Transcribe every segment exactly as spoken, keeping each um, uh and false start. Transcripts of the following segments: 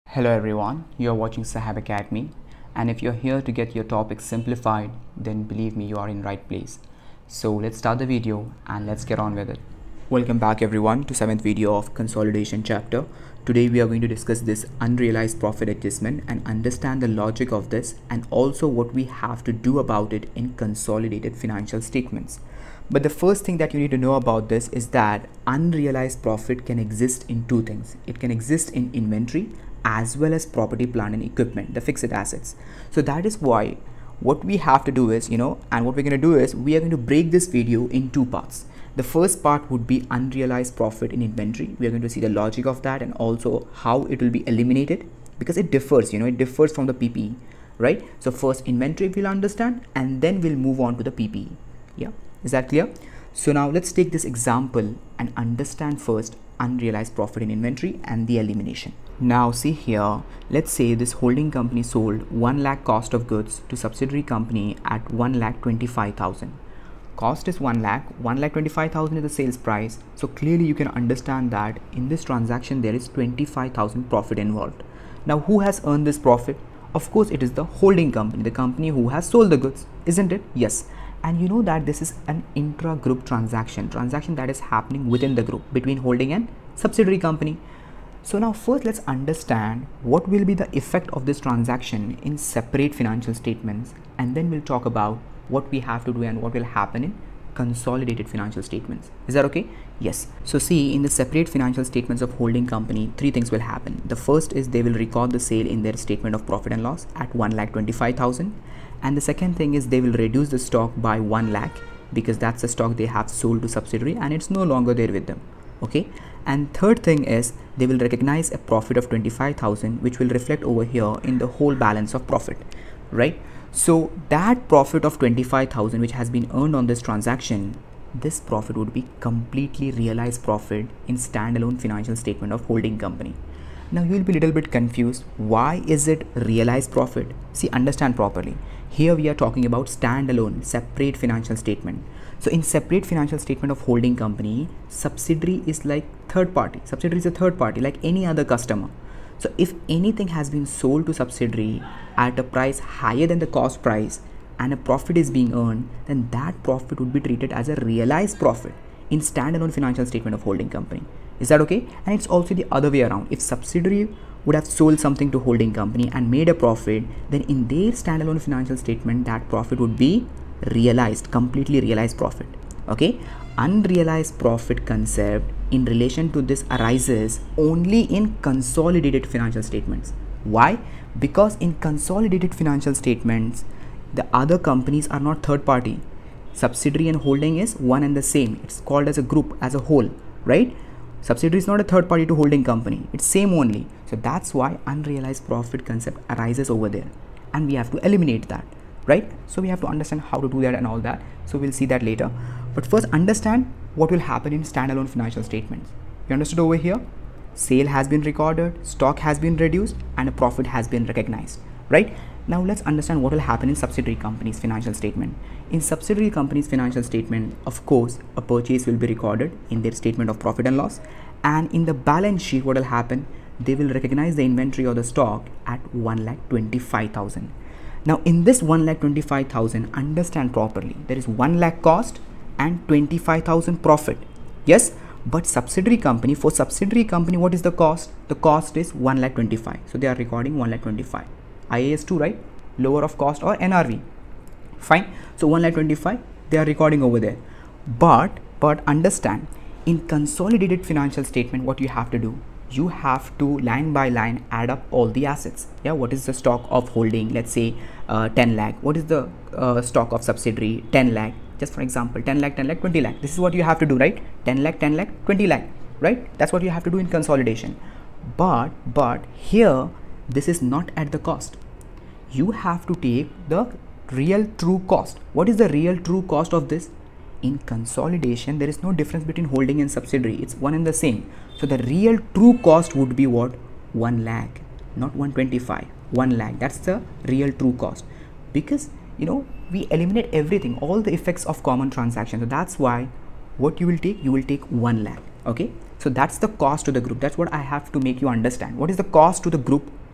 Hello everyone, you are watching Sahab Academy, and if you're here to get your topic simplified, then believe me, you are in right place. So let's start the video and let's get on with it. Welcome back everyone to seventh video of consolidation chapter. Today we are going to discuss this unrealized profit adjustment and understand the logic of this and also what we have to do about it in consolidated financial statements. But the first thing that you need to know about this is that unrealized profit can exist in two things. It can exist in inventory as well as property, plant and equipment, the fixed assets. So that is why what we have to do is, you know, and what we're going to do is we are going to break this video in two parts. The first part would be unrealized profit in inventory. We are going to see the logic of that and also how it will be eliminated, because it differs, you know, it differs from the P P E, right? So first inventory we'll understand and then we'll move on to the P P E. Yeah, is that clear? So now let's take this example and understand first unrealized profit in inventory and the elimination. Now see here, let's say this holding company sold one lakh cost of goods to subsidiary company at one lakh twenty-five thousand. Cost is one lakh, one lakh twenty-five thousand is the sales price. So clearly you can understand that in this transaction there is twenty-five thousand profit involved. Now who has earned this profit? Of course it is the holding company, the company who has sold the goods, isn't it? Yes. And you know that this is an intra-group transaction, transaction that is happening within the group between holding and subsidiary company. So now first let's understand what will be the effect of this transaction in separate financial statements, and then we'll talk about what we have to do and what will happen in consolidated financial statements. Is that okay? Yes. So see, in the separate financial statements of holding company, three things will happen. The first is they will record the sale in their statement of profit and loss at one lakh twenty-five thousand. And the second thing is they will reduce the stock by one lakh because that's the stock they have sold to subsidiary and it's no longer there with them. Okay. And third thing is they will recognize a profit of twenty-five thousand, which will reflect over here in the whole balance of profit, right? So that profit of twenty-five thousand which has been earned on this transaction, this profit would be completely realized profit in standalone financial statement of holding company. Now you will be a little bit confused. Why is it realized profit? See, understand properly. Here we are talking about standalone, separate financial statement. So in separate financial statement of holding company, subsidiary is like third party. Subsidiary is a third party like any other customer. So if anything has been sold to subsidiary at a price higher than the cost price and a profit is being earned, then that profit would be treated as a realized profit in standalone financial statement of holding company. Is that okay? And it's also the other way around. If subsidiary would have sold something to holding company and made a profit, then in their standalone financial statement, that profit would be realized, completely realized profit. Okay. Unrealized profit concept in relation to this arises only in consolidated financial statements. Why? Because in consolidated financial statements, the other companies are not third party. Subsidiary and holding is one and the same. It's called as a group, as a whole, right? Subsidiary is not a third party to holding company. It's same only. So that's why unrealized profit concept arises over there. And we have to eliminate that, right? So we have to understand how to do that and all that. So we'll see that later. But first understand what will happen in standalone financial statements. You understood over here? Sale has been recorded, stock has been reduced, and a profit has been recognized, right? Now let's understand what will happen in subsidiary company's financial statement. In subsidiary company's financial statement, of course, a purchase will be recorded in their statement of profit and loss. And in the balance sheet, what will happen? They will recognize the inventory or the stock at one lakh twenty-five thousand. Now in this one lakh twenty-five thousand, understand properly. There is one lakh cost and twenty-five thousand profit. Yes, but subsidiary company, for subsidiary company, what is the cost? The cost is one lakh twenty-five. So they are recording one lakh twenty-five. I A S two, right? Lower of cost or N R V. Fine. So one lakh twenty-five, they are recording over there. But, but understand, in consolidated financial statement, what you have to do? You have to line by line add up all the assets. Yeah, what is the stock of holding? Let's say uh, ten lakh. What is the uh, stock of subsidiary? ten lakh. Just for example, ten lakh, ten lakh, twenty lakh. This is what you have to do, right? ten lakh, ten lakh, twenty lakh, right? That's what you have to do in consolidation. But, but here, this is not at the cost. You have to take the real true cost. What is the real true cost of this? In consolidation, there is no difference between holding and subsidiary. It's one and the same. So the real true cost would be what? one lakh, not one twenty-five, one lakh. That's the real true cost, because you know we eliminate everything, all the effects of common transaction. So that's why what you will take, you will take one lakh. Okay. So that's the cost to the group. That's what I have to make you understand. What is the cost to the group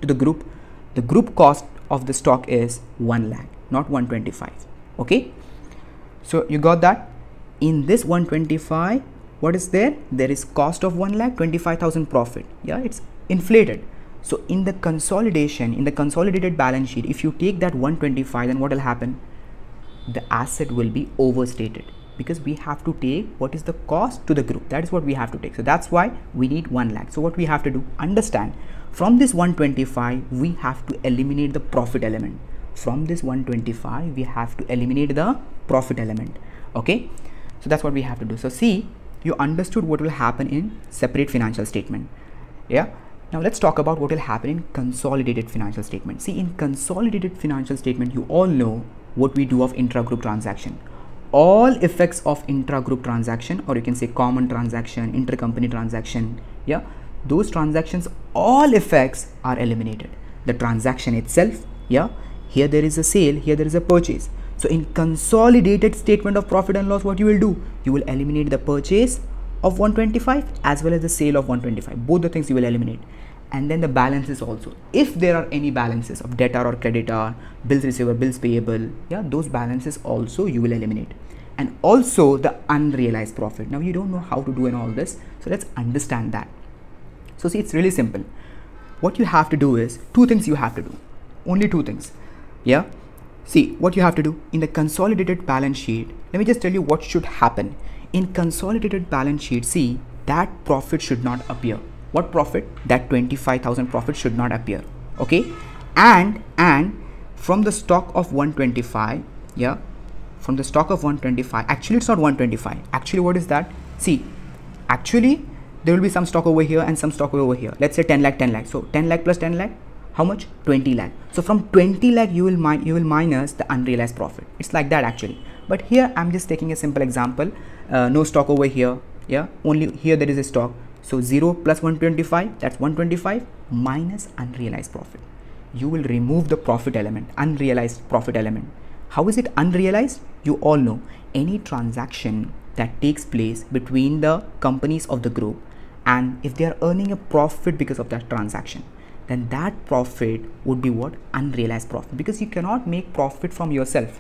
to the group, the group cost of the stock is one lakh, not one twenty-five. Okay, so you got that. In this one twenty-five, what is there? There is cost of one lakh, twenty-five thousand profit. Yeah, it's inflated. So in the consolidation, in the consolidated balance sheet, if you take that one twenty-five, then what will happen? The asset will be overstated, because we have to take what is the cost to the group. That is what we have to take. So that's why we need one lakh. So what we have to do, understand, from this one twenty-five, we have to eliminate the profit element. From this one twenty-five, we have to eliminate the profit element. Okay, so that's what we have to do. So see, you understood what will happen in separate financial statement. Yeah, now let's talk about what will happen in consolidated financial statement. See, in consolidated financial statement, you all know what we do of intra-group transaction. All effects of intra-group transaction, or you can say common transaction, intercompany transaction, yeah, those transactions, all effects are eliminated. The transaction itself, yeah, here there is a sale, here there is a purchase. So in consolidated statement of profit and loss, what you will do? You will eliminate the purchase of one twenty-five as well as the sale of one twenty-five. Both the things you will eliminate. And then the balances also. If there are any balances of debtor or creditor, bills receivable, bills payable, yeah, those balances also you will eliminate. And also the unrealized profit. Now you don't know how to do in all this, so let's understand that. So see, it's really simple. What you have to do is two things you have to do. Only two things. Yeah. See, what you have to do in the consolidated balance sheet, let me just tell you what should happen. In consolidated balance sheet, see, that profit should not appear. What profit? That twenty-five thousand profit should not appear. Okay, and and from the stock of one twenty-five, yeah, from the stock of one twenty-five, actually it's not one twenty-five. Actually, what is that? See, actually there will be some stock over here and some stock over here. Let's say ten lakh, ten lakh. So ten lakh plus ten lakh, how much? twenty lakh. So from twenty lakh you will min you will minus the unrealized profit. It's like that actually. But here I'm just taking a simple example. Uh, no stock over here. Yeah, only here there is a stock. So zero plus one twenty-five, that's one twenty-five minus unrealized profit. You will remove the profit element, unrealized profit element. How is it unrealized? You all know, any transaction that takes place between the companies of the group, and if they are earning a profit because of that transaction, then that profit would be what? Unrealized profit, because you cannot make profit from yourself.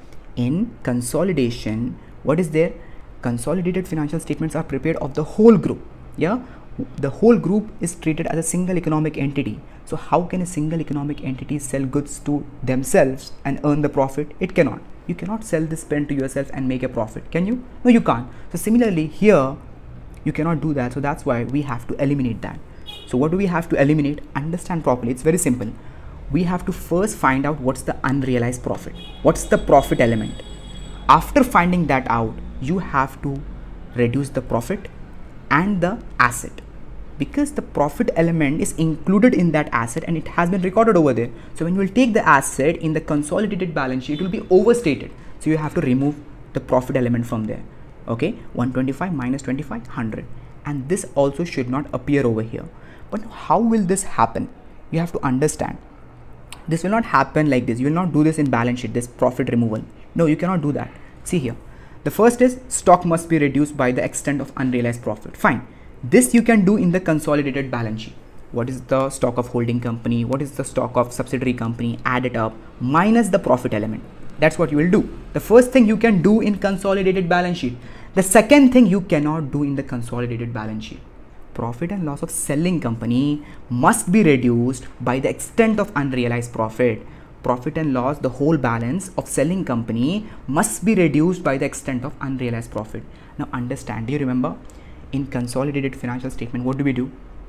In consolidation, what is there? Consolidated financial statements are prepared of the whole group. Yeah, the whole group is treated as a single economic entity. So how can a single economic entity sell goods to themselves and earn the profit? It cannot. You cannot sell this pen to yourself and make a profit, can you? No, you can't. So similarly here, you cannot do that. So that's why we have to eliminate that. So what do we have to eliminate? Understand properly. It's very simple. We have to first find out what's the unrealized profit. What's the profit element? After finding that out, you have to reduce the profit and the asset, because the profit element is included in that asset and it has been recorded over there. So when you will take the asset in the consolidated balance sheet, it will be overstated. So you have to remove the profit element from there. Okay, one twenty-five minus twenty-five, one hundred, and this also should not appear over here. But how will this happen? You have to understand. This will not happen like this. You will not do this in balance sheet, this profit removal. No, you cannot do that. See here. The first is stock must be reduced by the extent of unrealized profit. Fine. This you can do in the consolidated balance sheet. What is the stock of holding company? What is the stock of subsidiary company? Add it up minus the profit element. That's what you will do. The first thing you can do in consolidated balance sheet. The second thing you cannot do in the consolidated balance sheet. Profit and loss of selling company must be reduced by the extent of unrealized profit. Profit and loss, the whole balance of selling company must be reduced by the extent of unrealized profit. Now understand, do you remember in consolidated financial statement, what do we do?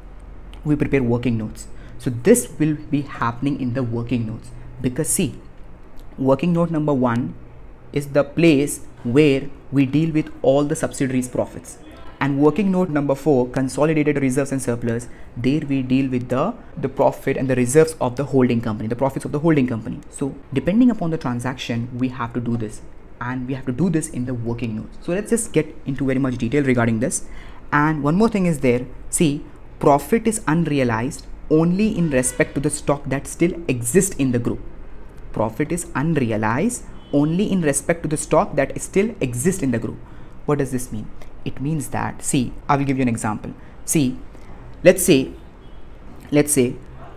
We prepare working notes. So this will be happening in the working notes, because see, working note number one is the place where we deal with all the subsidiaries profits. And working note number four, consolidated reserves and surplus, there we deal with the, the profit and the reserves of the holding company, the profits of the holding company. So depending upon the transaction, we have to do this, and we have to do this in the working notes. So let's just get into very much detail regarding this. And one more thing is there, see, profit is unrealized only in respect to the stock that still exists in the group. Profit is unrealized only in respect to the stock that still exists in the group. What does this mean? It means that, see, I will give you an example. See, let's say, let's say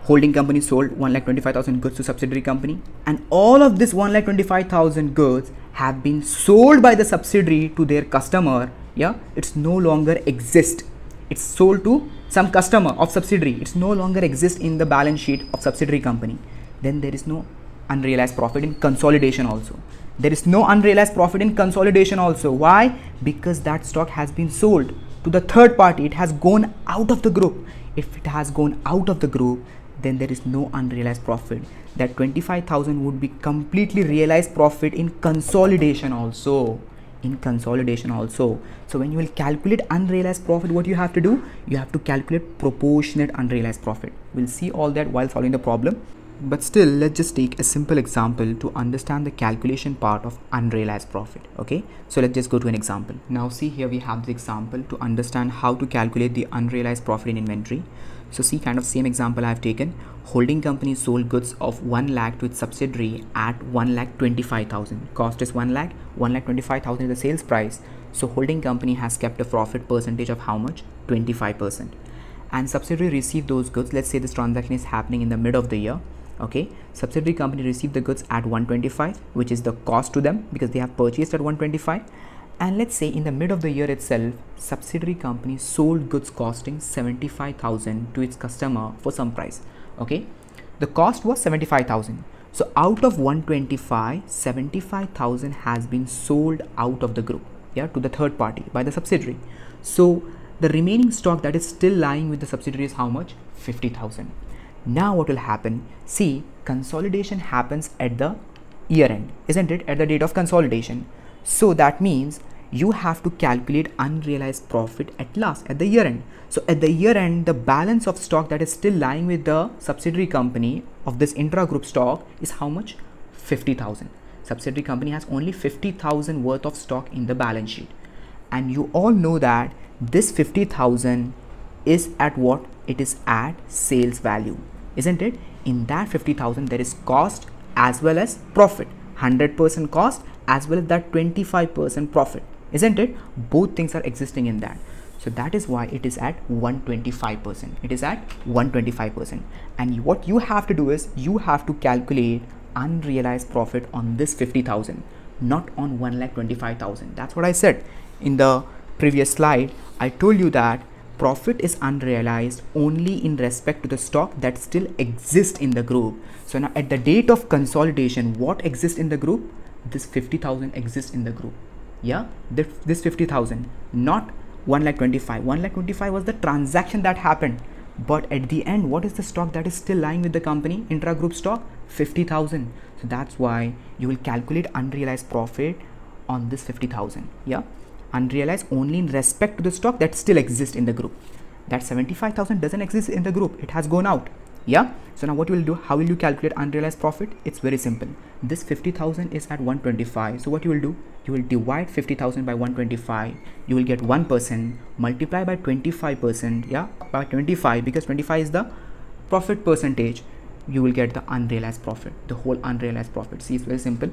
holding company sold one lakh twenty-five thousand goods to subsidiary company, and all of this one lakh twenty-five thousand goods have been sold by the subsidiary to their customer. Yeah, it's no longer exist. It's sold to some customer of subsidiary. It's no longer exist in the balance sheet of subsidiary company. Then there is no unrealized profit in consolidation also. There is no unrealized profit in consolidation also. Why? Because that stock has been sold to the third party. It has gone out of the group. If it has gone out of the group, then there is no unrealized profit. That twenty-five thousand would be completely realized profit in consolidation also. In consolidation also. So when you will calculate unrealized profit, what you have to do? You have to calculate proportionate unrealized profit. We'll see all that while solving the problem. But still, let's just take a simple example to understand the calculation part of unrealized profit. Okay, so let's just go to an example. Now see, here we have the example to understand how to calculate the unrealized profit in inventory. So see, kind of same example I've taken. Holding company sold goods of one lakh to its subsidiary at one lakh twenty-five thousand. Cost is one lakh, one lakh twenty-five thousand is the sales price. So holding company has kept a profit percentage of how much? twenty-five percent. And subsidiary received those goods. Let's say this transaction is happening in the mid of the year. Okay, subsidiary company received the goods at one twenty-five, which is the cost to them because they have purchased at one twenty-five. And let's say in the mid of the year itself, subsidiary company sold goods costing seventy-five thousand to its customer for some price. Okay, the cost was seventy-five thousand. So out of one twenty-five, seventy-five thousand has been sold out of the group, yeah, to the third party by the subsidiary. So the remaining stock that is still lying with the subsidiary is how much? fifty thousand. Now what will happen? See, consolidation happens at the year end, isn't it? At the date of consolidation. So that means you have to calculate unrealized profit at last, at the year end. So at the year end, the balance of stock that is still lying with the subsidiary company of this intra-group stock is how much? fifty thousand. Subsidiary company has only fifty thousand worth of stock in the balance sheet. And you all know that this fifty thousand is at what? It is at sales value, isn't it? In that fifty thousand, there is cost as well as profit. one hundred percent cost as well as that twenty-five percent profit, isn't it? Both things are existing in that. So that is why it is at one hundred twenty-five percent. It is at one hundred twenty-five percent. And what you have to do is you have to calculate unrealized profit on this fifty thousand, not on one lakh twenty-five thousand. That's what I said in the previous slide. I told you that profit is unrealized only in respect to the stock that still exists in the group. So now at the date of consolidation, what exists in the group? This fifty thousand exists in the group. Yeah, this, this fifty thousand, not one lakh twenty-five. one lakh twenty-five was the transaction that happened. But at the end, what is the stock that is still lying with the company? Intra-group stock, fifty thousand. So that's why you will calculate unrealized profit on this fifty thousand. Yeah, unrealized only in respect to the stock that still exists in the group. That seventy-five thousand doesn't exist in the group. It has gone out. Yeah. So now what you will do? How will you calculate unrealized profit? It's very simple. This fifty thousand is at one hundred twenty-five. So what you will do? You will divide fifty thousand by one hundred twenty-five. You will get one percent. Multiply by twenty-five percent. Yeah, by twenty-five, because twenty-five is the profit percentage. You will get the unrealized profit, the whole unrealized profit. See, it's very simple.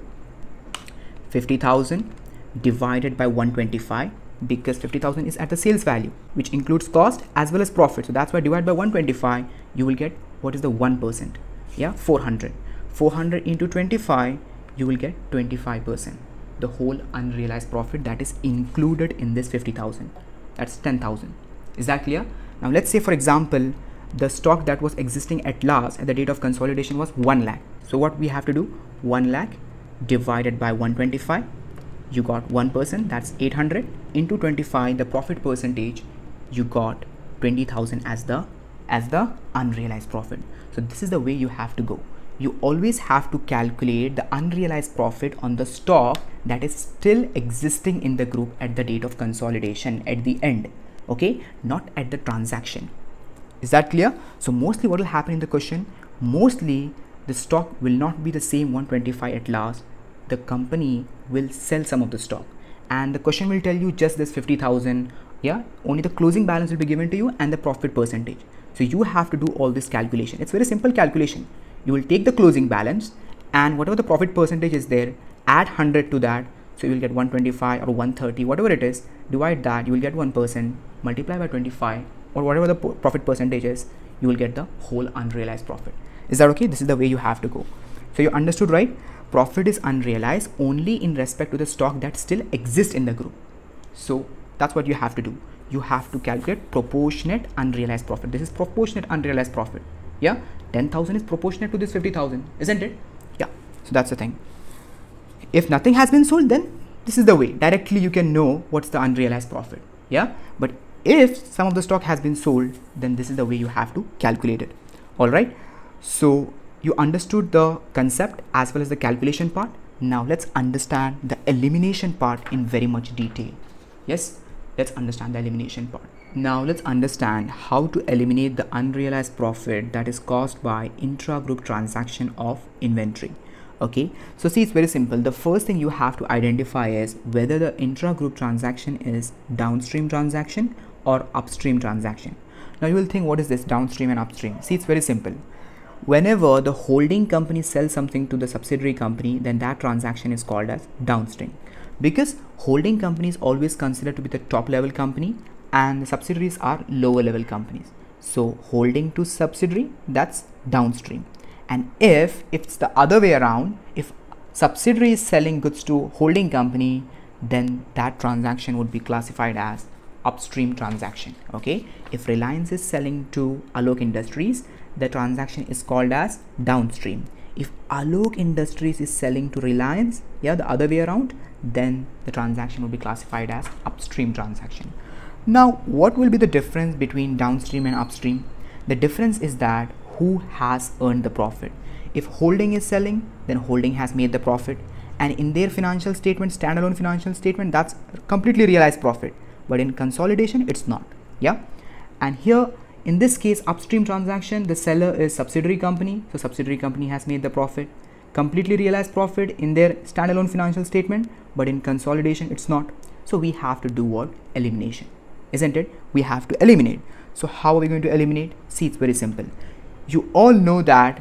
fifty thousand divided by one hundred twenty-five, because fifty thousand is at the sales value, which includes cost as well as profit. So that's why divide by one hundred twenty-five, you will get what is the one percent. Yeah, four hundred. four hundred into twenty-five, you will get twenty-five percent. The whole unrealized profit that is included in this fifty thousand. That's ten thousand. Is that clear? Now let's say, for example, the stock that was existing at last at the date of consolidation was one lakh. So what we have to do? one lakh divided by one hundred twenty-five. You got one percent, that's eight hundred, into twenty-five, the profit percentage, you got twenty thousand as the as the unrealized profit. So this is the way you have to go. You always have to calculate the unrealized profit on the stock that is still existing in the group at the date of consolidation, at the end, okay, not at the transaction. Is that clear? So mostly what will happen in the question, mostly the stock will not be the same one hundred twenty-five at last. The company will sell some of the stock, and the question will tell you just this fifty thousand. Yeah, only the closing balance will be given to you and the profit percentage. So you have to do all this calculation. It's very simple calculation. You will take the closing balance and whatever the profit percentage is there, add one hundred to that. So you will get one hundred twenty-five or one hundred thirty, whatever it is, divide that, you will get one percent, multiply by twenty-five or whatever the profit percentage is, you will get the whole unrealized profit. Is that okay? This is the way you have to go. So you understood, right? Profit is unrealized only in respect to the stock that still exists in the group. So that's what you have to do. You have to calculate proportionate unrealized profit. This is proportionate unrealized profit. Yeah, ten thousand is proportionate to this fifty thousand, isn't it? Yeah, so that's the thing. If nothing has been sold, then this is the way directly you can know what's the unrealized profit. Yeah, but if some of the stock has been sold, then this is the way you have to calculate it. All right, so you understood the concept as well as the calculation part. Now let's understand the elimination part in very much detail. Yes, let's understand the elimination part. Now let's understand how to eliminate the unrealized profit that is caused by intra-group transaction of inventory. Okay, so see, it's very simple. The first thing you have to identify is whether the intra-group transaction is downstream transaction or upstream transaction. Now you will think, what is this downstream and upstream? See, it's very simple. Whenever the holding company sells something to the subsidiary company, then that transaction is called as downstream, because holding company is always considered to be the top level company and the subsidiaries are lower level companies. So holding to subsidiary, that's downstream. And if it's the other way around, if subsidiary is selling goods to holding company, then that transaction would be classified as upstream transaction. Okay, if Reliance is selling to Alok Industries, the transaction is called as downstream. If Alok Industries is selling to Reliance, yeah, the other way around, then the transaction will be classified as upstream transaction. Now, what will be the difference between downstream and upstream? The difference is that who has earned the profit. If holding is selling, then holding has made the profit, and in their financial statement, standalone financial statement, that's completely realized profit, but in consolidation it's not. Yeah, and here in this case, upstream transaction, the seller is subsidiary company, so subsidiary company has made the profit, completely realized profit in their standalone financial statement, but in consolidation it's not. So we have to do what? Elimination, isn't it? We have to eliminate. So how are we going to eliminate? See, it's very simple. You all know that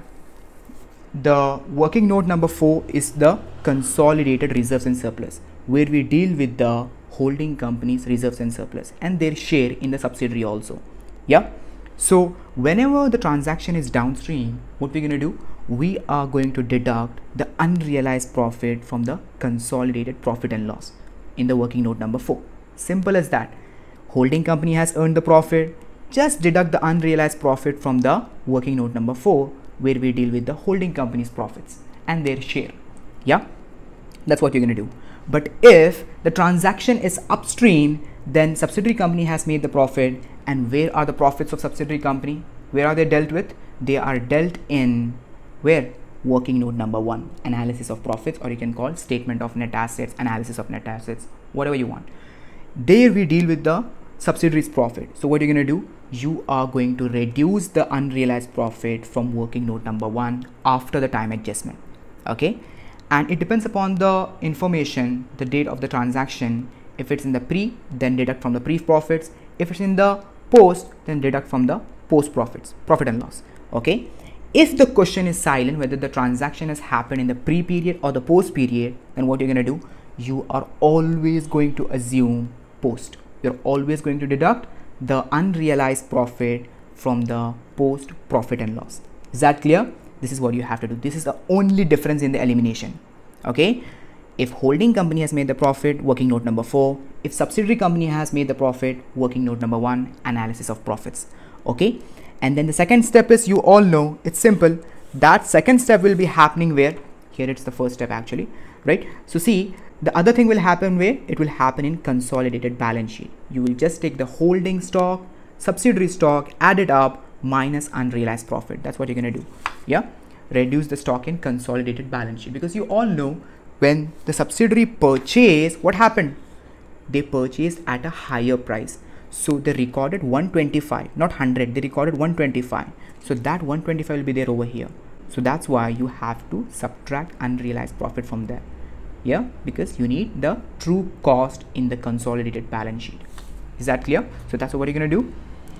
the working note number four is the consolidated reserves and surplus, where we deal with the holding company's reserves and surplus and their share in the subsidiary also. Yeah, so whenever the transaction is downstream, what we're going to do, we are going to deduct the unrealized profit from the consolidated profit and loss in the working note number four. Simple as that. Holding company has earned the profit, just deduct the unrealized profit from the working note number four, where we deal with the holding company's profits and their share. Yeah, that's what you're going to do. But if the transaction is upstream, then subsidiary company has made the profit, and where are the profits of subsidiary company? Where are they dealt with? They are dealt in where? Working note number one, analysis of profits, or you can call statement of net assets, analysis of net assets, whatever you want. There we deal with the subsidiary's profit. So what you're going to do, you are going to reduce the unrealized profit from working note number one after the time adjustment. Okay, and it depends upon the information, the date of the transaction. If it's in the pre, then deduct from the pre profits. If it's in the post, then deduct from the post profits, profit and loss. Okay, if the question is silent whether the transaction has happened in the pre period or the post period, then what you're going to do, you are always going to assume post. You're always going to deduct the unrealized profit from the post profit and loss. Is that clear? This is what you have to do. This is the only difference in the elimination. Okay, if holding company has made the profit, working note number four. If subsidiary company has made the profit, working note number one, analysis of profits. Okay, and then the second step is, you all know, it's simple. That second step will be happening where? Here it's the first step actually, right? So see, the other thing will happen where? It will happen in consolidated balance sheet. You will just take the holding stock, subsidiary stock, add it up, minus unrealized profit. That's what you're going to do. Yeah, reduce the stock in consolidated balance sheet, because you all know when the subsidiary purchased, what happened? They purchased at a higher price. So they recorded one twenty-five, not one hundred. They recorded one twenty-five. So that one twenty-five will be there over here. So that's why you have to subtract unrealized profit from there. Yeah, because you need the true cost in the consolidated balance sheet. Is that clear? So that's what you're going to do.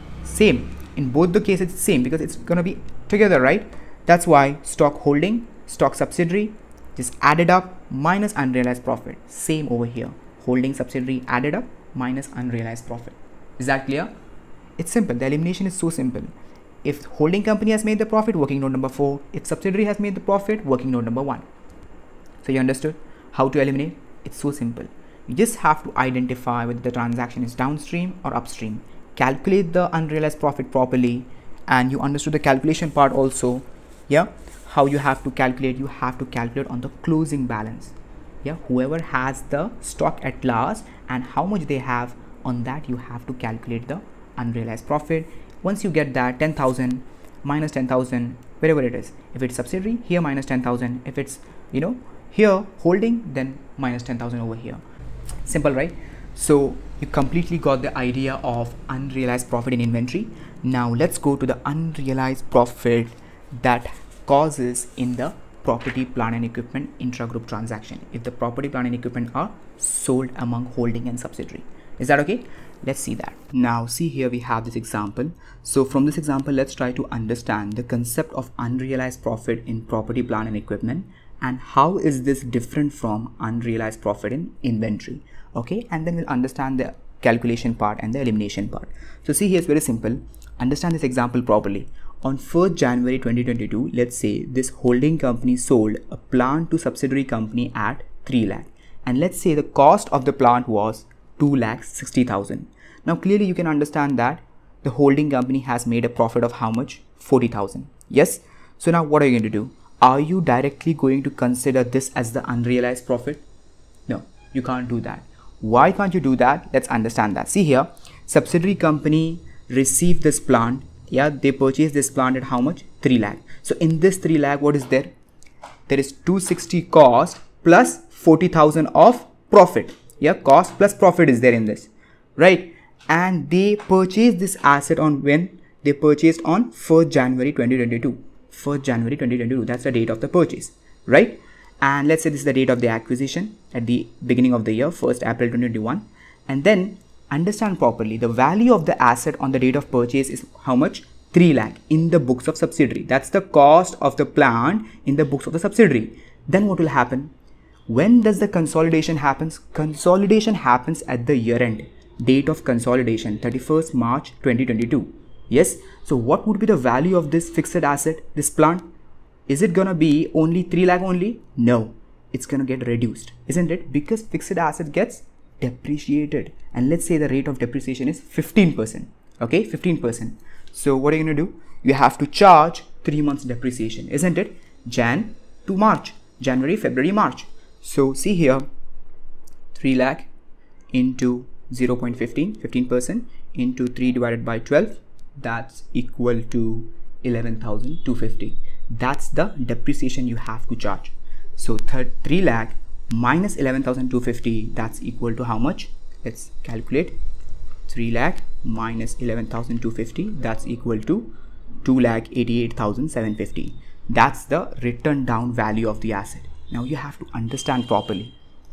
Same in both the cases, it's same because it's going to be together, right? That's why stock holding, stock subsidiary, just added up minus unrealized profit. Same over here, holding subsidiary added up minus unrealized profit. Is that clear? It's simple. The elimination is so simple. If holding company has made the profit, working note number four. If subsidiary has made the profit, working note number one. So you understood how to eliminate? It's so simple. You just have to identify whether the transaction is downstream or upstream. Calculate the unrealized profit properly, and you understood the calculation part also. Yeah, how you have to calculate, you have to calculate on the closing balance. Yeah, whoever has the stock at last and how much they have, on that you have to calculate the unrealized profit. Once you get that, ten thousand minus ten thousand, wherever it is. If it's subsidiary, here minus ten thousand. If it's, you know, here holding, then minus ten thousand over here. Simple, right? So you completely got the idea of unrealized profit in inventory. Now let's go to the unrealized profit that causes in the property, plant and equipment intra-group transaction, if the property, plant and equipment are sold among holding and subsidiary. Is that okay? Let's see that. Now see, here we have this example. So from this example, let's try to understand the concept of unrealized profit in property, plant and equipment, and how is this different from unrealized profit in inventory. Okay, and then we'll understand the calculation part and the elimination part. So see, here it's very simple. Understand this example properly. On first January twenty twenty-two, let's say this holding company sold a plant to subsidiary company at three lakh, and let's say the cost of the plant was two lakh sixty thousand. Now clearly you can understand that the holding company has made a profit of how much? forty thousand. Yes. So now what are you going to do? Are you directly going to consider this as the unrealized profit? No, you can't do that. Why can't you do that? Let's understand that. See here, subsidiary company received this plant. Yeah, they purchased this plant at how much? three lakh. So in this three lakh, what is there? There is two hundred sixty cost plus forty thousand of profit. Yeah, cost plus profit is there in this, right? And they purchased this asset on when? They purchased on first January twenty twenty-two. first January twenty twenty-two, that's the date of the purchase, right? And let's say this is the date of the acquisition at the beginning of the year, first April twenty twenty-one. And then understand properly, the value of the asset on the date of purchase is how much? three lakh in the books of subsidiary. That's the cost of the plant in the books of the subsidiary. Then what will happen? When does the consolidation happens? Consolidation happens at the year end. Date of consolidation, thirty-first March twenty twenty-two. Yes. So what would be the value of this fixed asset, this plant? Is it gonna be only three lakh only? No, it's gonna get reduced, isn't it? Because fixed asset gets depreciated, and let's say the rate of depreciation is fifteen percent. Okay, fifteen percent. So what are you gonna do? You have to charge three months depreciation, isn't it? Jan to March, January, February, March. So see here, three lakh into zero point one five, fifteen percent into three divided by twelve, that's equal to eleven thousand two hundred fifty. That's the depreciation you have to charge. So three lakh minus eleven thousand two hundred fifty, that's equal to how much? Let's calculate. three lakh minus eleven thousand two hundred fifty, that's equal to two lakh eighty-eight thousand seven hundred fifty. That's the written down value of the asset. Now you have to understand properly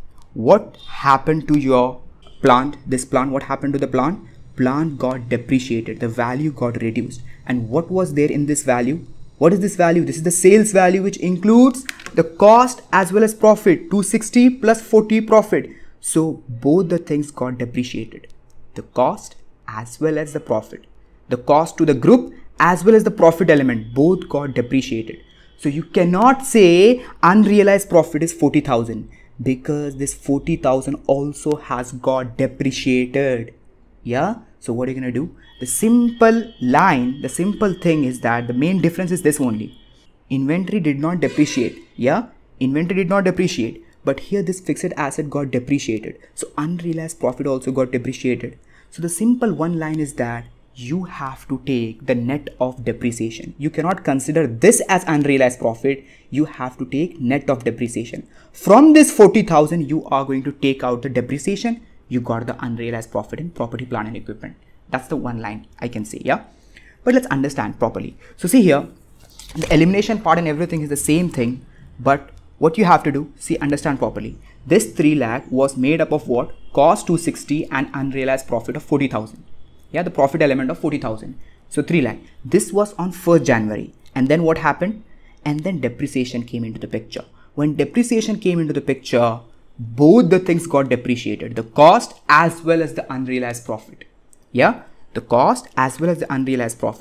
what happened to your plant. This plant, what happened to the plant? Plant got depreciated, the value got reduced. And what was there in this value? What is this value? This is the sales value, which includes the cost as well as profit. Two hundred sixty plus forty profit. So both the things got depreciated, the cost as well as the profit. The cost to the group as well as the profit element, both got depreciated. So you cannot say unrealized profit is forty thousand, because this forty thousand also has got depreciated. Yeah. So what are you going to do? The simple line, the simple thing is that the main difference is this only. Inventory did not depreciate. Yeah. Inventory did not depreciate. But here this fixed asset got depreciated. So unrealized profit also got depreciated. So the simple one line is that you have to take the net of depreciation. You cannot consider this as unrealized profit. You have to take net of depreciation. From this forty thousand, you are going to take out the depreciation. You got the unrealized profit in property, plant and equipment. That's the one line I can say. Yeah. But let's understand properly. So see here, the elimination part and everything is the same thing. But what you have to do, see, understand properly. This three lakh was made up of what? Cost two hundred sixty and unrealized profit of forty thousand. Yeah, the profit element of forty thousand. So three lakh. This was on first January. And then what happened? And then depreciation came into the picture. When depreciation came into the picture, both the things got depreciated. The cost as well as the unrealized profit. Yeah, the cost as well as the unrealized profit.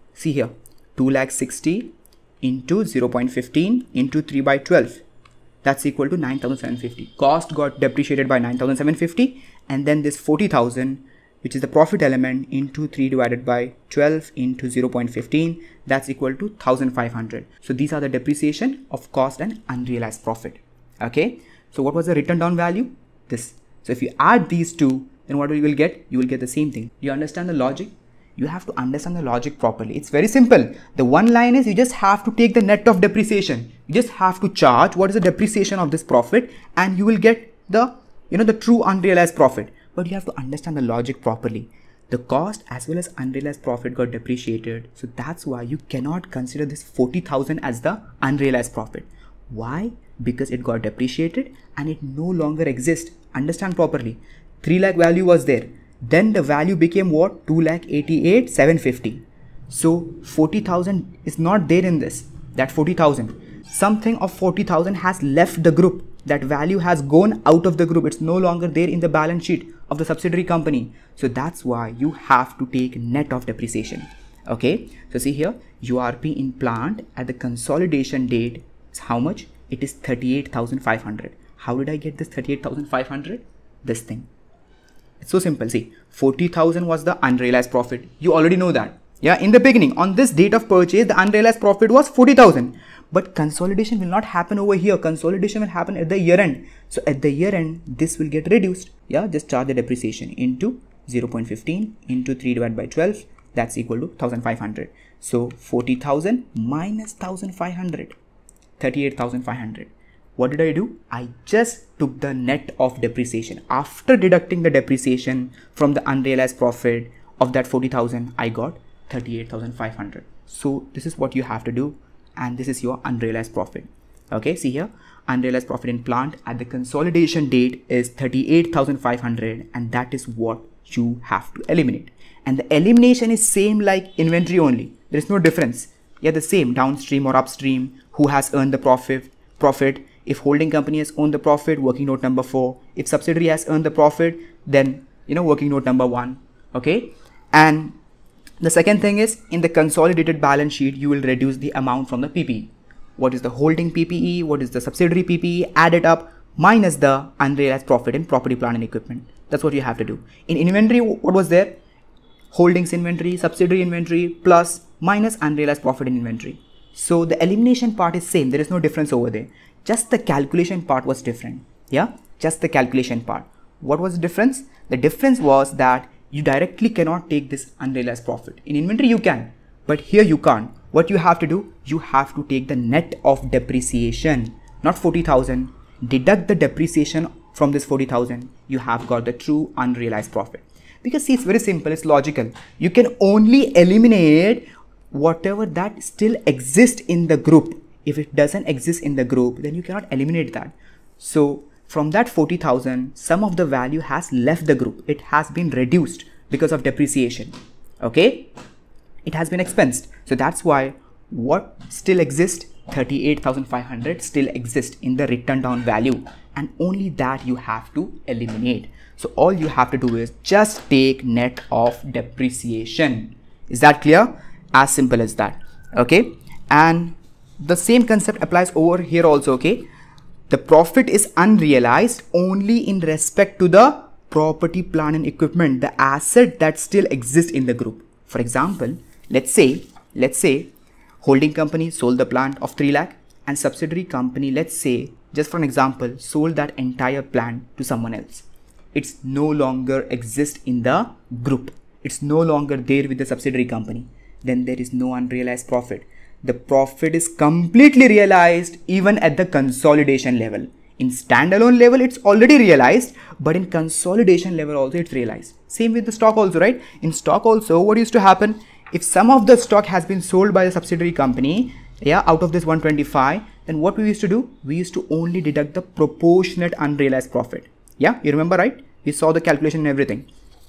See here, two lakh sixty into zero point one five into three by twelve. That's equal to nine thousand seven hundred fifty. Cost got depreciated by nine thousand seven hundred fifty, and then this forty thousand, which is the profit element, into three divided by twelve into zero point one five, that's equal to one thousand five hundred. So these are the depreciation of cost and unrealized profit. Okay. So what was the written down value? This. So if you add these two, then what you will get? You will get the same thing. You understand the logic? You have to understand the logic properly. It's very simple. The one line is you just have to take the net of depreciation. You just have to charge what is the depreciation of this profit, and you will get the, you know, the true unrealized profit. But you have to understand the logic properly. The cost as well as unrealized profit got depreciated. So that's why you cannot consider this forty thousand as the unrealized profit. Why? Because it got depreciated and it no longer exists. Understand properly. three lakh value was there. Then the value became what? two lakh eighty-eight thousand seven hundred fifty. So forty thousand is not there in this. That forty thousand. Something of forty thousand has left the group. That value has gone out of the group. It's no longer there in the balance sheet of the subsidiary company. So that's why you have to take net of depreciation. Okay. So see here, U R P in plant at the consolidation date is how much? It is thirty-eight thousand five hundred. How did I get this thirty-eight thousand five hundred? This thing. It's so simple. See, forty thousand was the unrealized profit. You already know that. Yeah, in the beginning, on this date of purchase, the unrealized profit was forty thousand. But consolidation will not happen over here. Consolidation will happen at the year end. So at the year end, this will get reduced. Yeah, just charge the depreciation into zero point one five into three divided by twelve. That's equal to one thousand five hundred. So forty thousand minus one thousand five hundred. thirty-eight thousand five hundred. What did I do? I just took the net of depreciation. After deducting the depreciation from the unrealized profit of that forty thousand, I got thirty-eight thousand five hundred. So this is what you have to do. And this is your unrealized profit. Okay, see here, unrealized profit in plant at the consolidation date is thirty-eight thousand five hundred, and that is what you have to eliminate. And the elimination is same like inventory only. There is no difference. Yeah, the same downstream or upstream, who has earned the profit, profit. If holding company has earned the profit, working note number four. If subsidiary has earned the profit, then, you know, working note number one. Okay. And the second thing is, in the consolidated balance sheet, you will reduce the amount from the P P E. What is the holding P P E? What is the subsidiary P P E? Add it up minus the unrealized profit in property, plant and equipment. That's what you have to do. In inventory, what was there? Holdings inventory, subsidiary inventory, plus minus unrealized profit in inventory. So the elimination part is same. There is no difference over there. Just the calculation part was different. Yeah, just the calculation part. What was the difference? The difference was that you directly cannot take this unrealized profit. In inventory you can, but here you can't. What you have to do? You have to take the net of depreciation, not forty thousand. Deduct the depreciation from this forty thousand. You have got the true unrealized profit. Because see, it's very simple, it's logical. You can only eliminate whatever that still exists in the group. If it doesn't exist in the group, then you cannot eliminate that. So from that forty thousand, some of the value has left the group. It has been reduced because of depreciation. Okay, it has been expensed. So that's why what still exists, thirty-eight thousand five hundred still exists in the written down value, and only that you have to eliminate. So all you have to do is just take net of depreciation. Is that clear? As simple as that. Okay, and the same concept applies over here also. Okay, the profit is unrealized only in respect to the property, plant and equipment, the asset that still exists in the group. For example, let's say let's say holding company sold the plant of three lakh, and subsidiary company, let's say just for an example, sold that entire plant to someone else. It's no longer exists in the group. It's no longer there with the subsidiary company. Then there is no unrealized profit. The profit is completely realized even at the consolidation level. In standalone level, it's already realized, but in consolidation level also it's realized. Same with the stock also, right? In stock also, what used to happen? If some of the stock has been sold by the subsidiary company, yeah, out of this one twenty-five, then what we used to do? We used to only deduct the proportionate unrealized profit. Yeah, you remember, right? We saw the calculation and everything.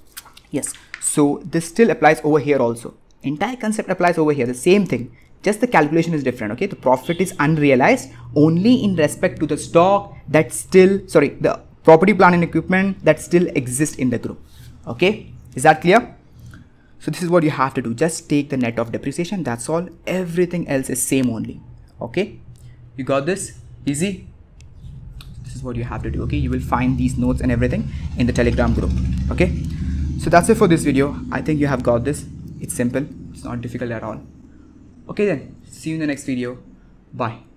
Yes. So this still applies over here also. Entire concept applies over here. The same thing. Just the calculation is different. Okay, the profit is unrealized only in respect to the stock that still, sorry, the property, plant and equipment that still exists in the group. Okay, is that clear? So this is what you have to do. Just take the net of depreciation. That's all. Everything else is same only. Okay. You got this? Easy. This is what you have to do. Okay. You will find these notes and everything in the Telegram group. Okay. So that's it for this video. I think you have got this. It's simple. It's not difficult at all. Okay then. See you in the next video. Bye.